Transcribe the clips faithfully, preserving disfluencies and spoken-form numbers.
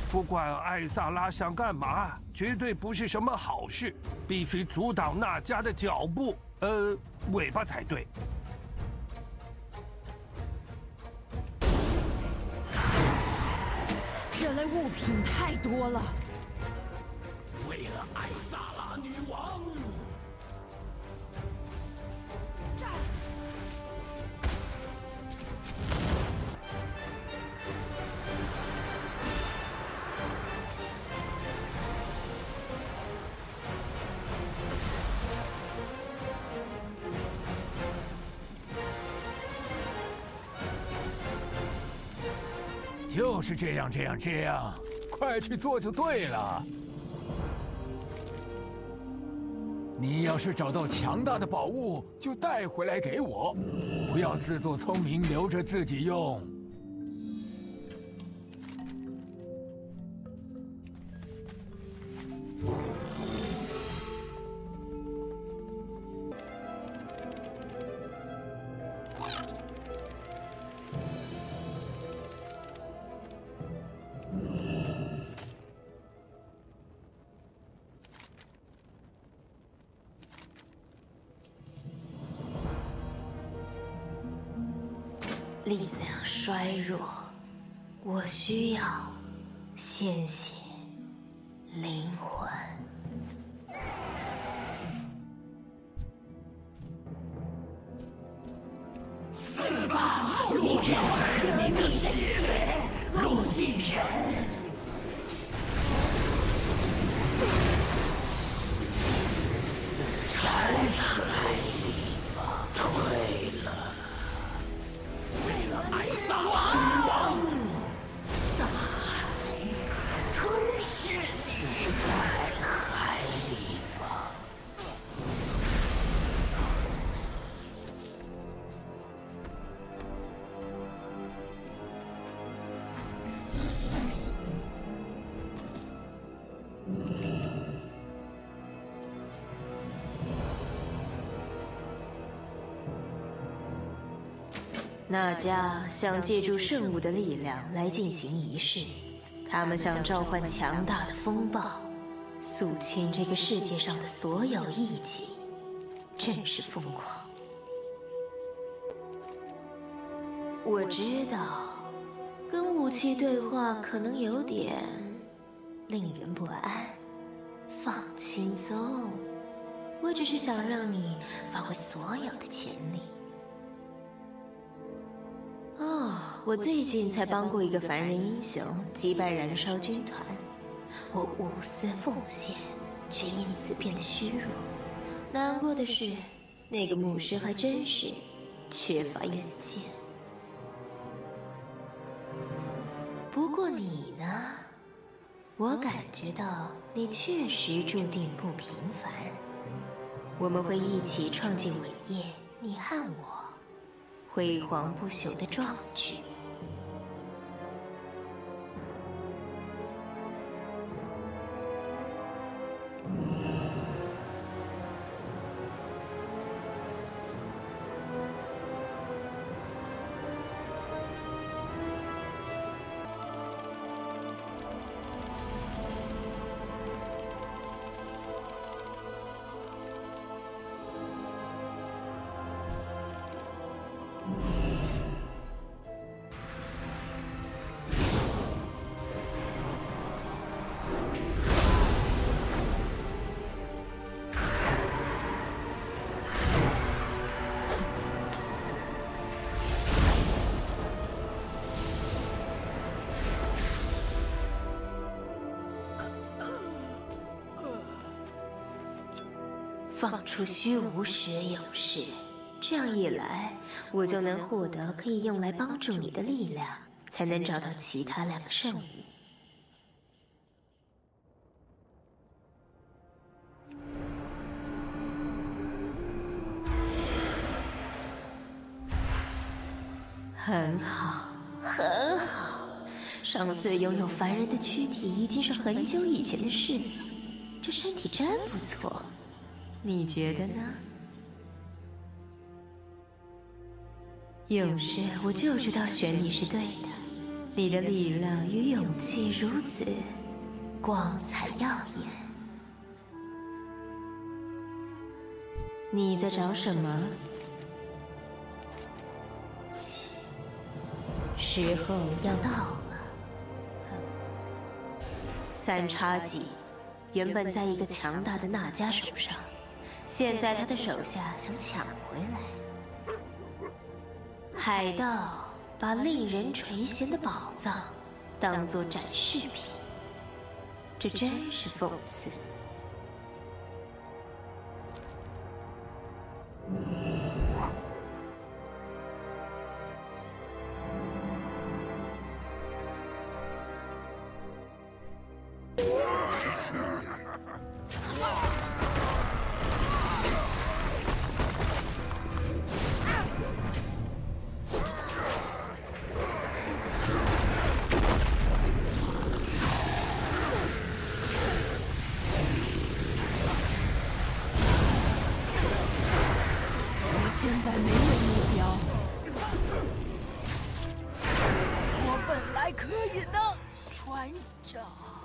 不管艾萨拉想干嘛，绝对不是什么好事，必须阻挡那迦的脚步，呃，尾巴才对。 这类物品太多了。 为了艾萨拉女王。 就是这样，这样，这样，快去做就对了。你要是找到强大的宝物，就带回来给我，不要自作聪明留着自己用。 力量衰弱，我需要鲜血、灵魂。 死吧，陆地神！你的血泪，陆地神！战士海里吧，退了。 为了艾萨拉女王，大海吞噬死在海里吧。 那迦想借助圣物的力量来进行仪式，他们想召唤强大的风暴，肃清这个世界上的所有异己，真是疯狂。我知道，跟武器对话可能有点令人不安，放轻松，我只是想让你发挥所有的潜力。 哦，我最近才帮过一个凡人英雄击败燃烧军团，我无私奉献，却因此变得虚弱。难过的是，那个牧师还真是缺乏远见。不过你呢？我感觉到你确实注定不平凡。我们会一起创建伟业，你和我。 辉煌不朽的壮举。放出虚无时有事，这样一来，我就能获得可以用来帮助你的力量，才能找到其他两个圣物。很好，很好。上次拥有凡人的躯体已经是很久以前的事了，这身体真不错。 你觉得呢？勇士，我就知道选你是对的。 你的力量与勇气如此光彩耀眼。你在找什么？时候要到了。三叉戟原本在一个强大的纳迦手上，现在他的手下想抢回来。海盗把令人垂涎的宝藏当作展示品，这真是讽刺。 现在没有目标，我本来可以当船长。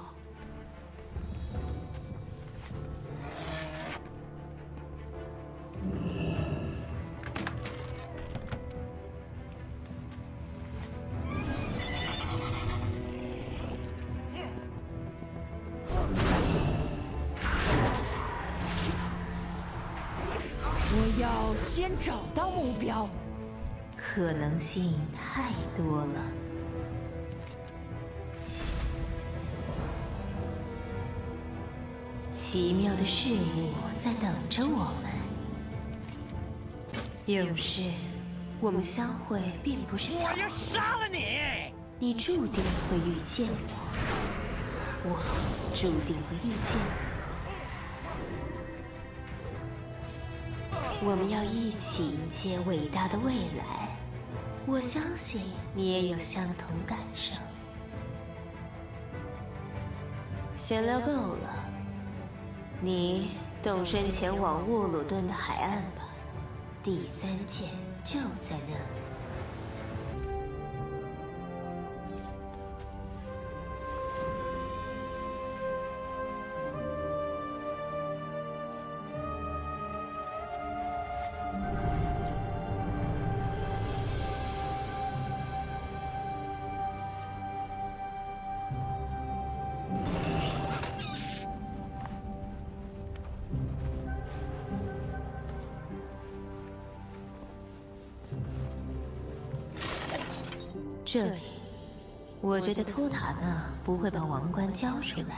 我要先找到目标， 可能性太多了。奇妙的事物在等着我们。勇士，我们相会并不是巧合。我要杀了你！你注定会遇见我，我注定会遇见你。我们要一起迎接伟大的未来，我相信你也有相同感受。闲聊够了，你动身前往沃鲁顿的海岸吧，第三剑就在那里。这里，我觉得托塔纳不会把王冠交出来。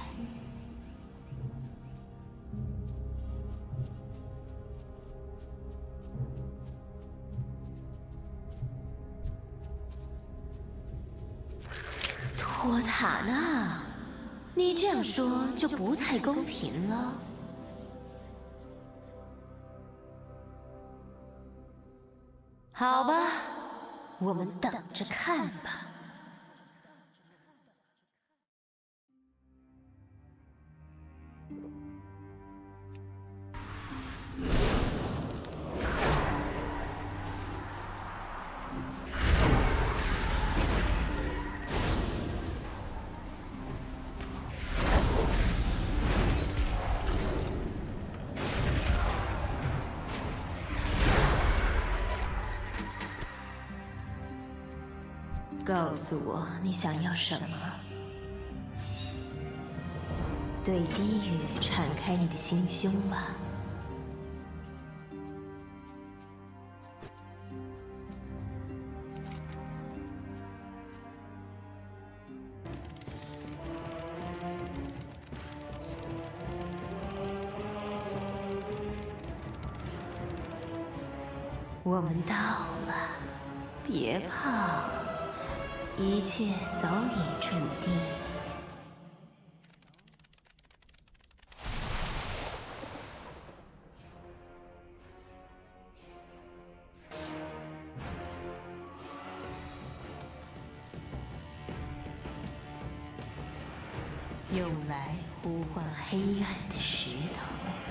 托塔纳，你这样说就不太公平了。好吧。我们等着看吧。告诉我你想要什么？对低语敞开你的心胸吧。我们到了，别怕。一切早已注定。用来呼唤黑暗的石头，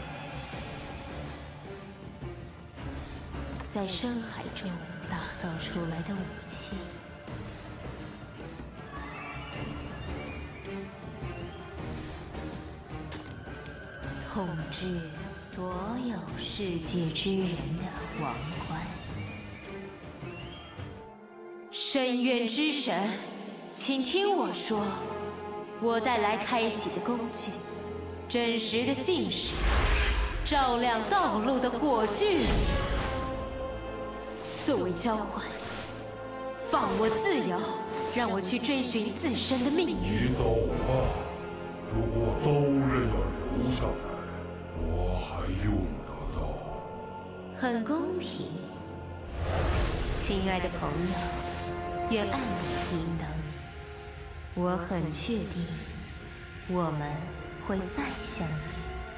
在深海中打造出来的武器。 统治所有世界之人的王冠。深渊之神，请听我说，我带来开启的工具，真实的信使，照亮道路的火炬。作为交换，放我自由，让我去追寻自身的命运。 你走吧。如果刀刃要留下来，我还用得到。 很公平，亲爱的朋友，愿爱你平等。我很确定，我们会再相遇。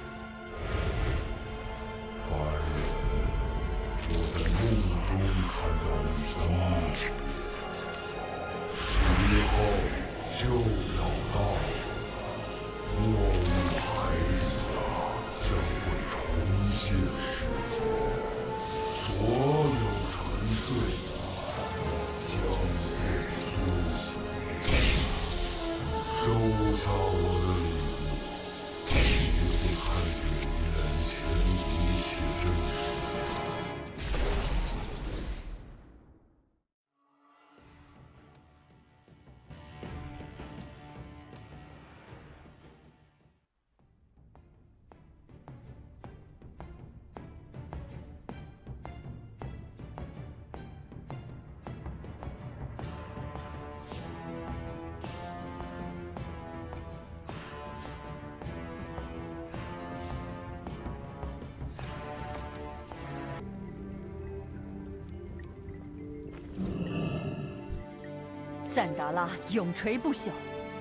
凡人，我在梦中看到你的梦，时候就要到了。末日海里将会重现世界，所有沉睡的将会苏醒。收下我的礼物，你会看见眼前一切真实。 赞达拉永垂不朽。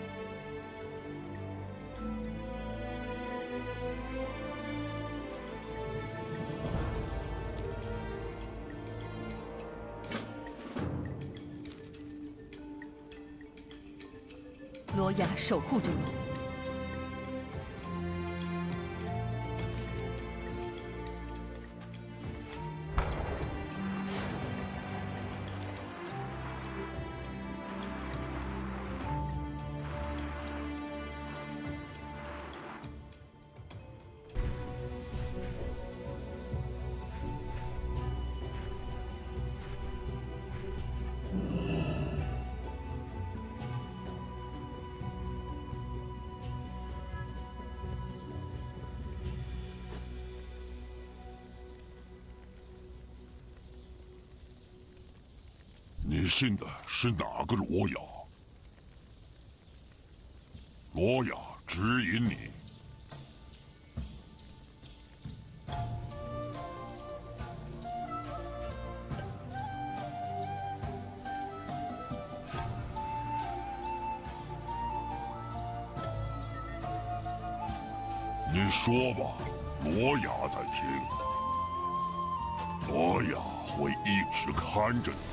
罗亚守护着你。 你信的是哪个罗亚？罗亚指引你。你说吧，罗亚在听。罗亚会一直看着你。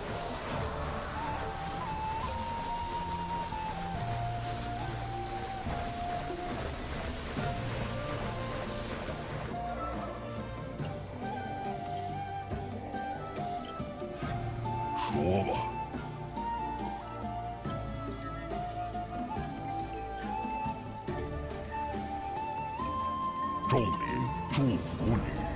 说吧。众民祝福你。